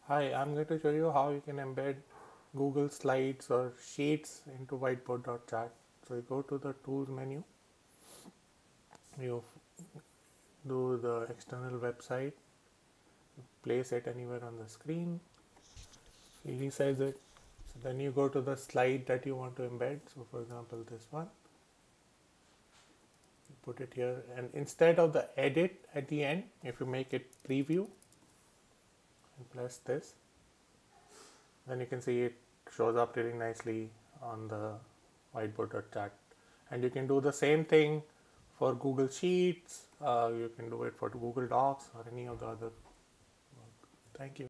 Hi, I'm going to show you how you can embed Google Slides or Sheets into whiteboard.chat. So you go to the Tools menu, you do the external website, place it anywhere on the screen, you resize it. So then you go to the slide that you want to embed. So for example, this one, you put it here, and instead of the edit at the end, if you make it preview and press this, then you can see it shows up really nicely on the whiteboard.chat. And you can do the same thing for Google Sheets, you can do it for Google Docs or any of the other. Thank you.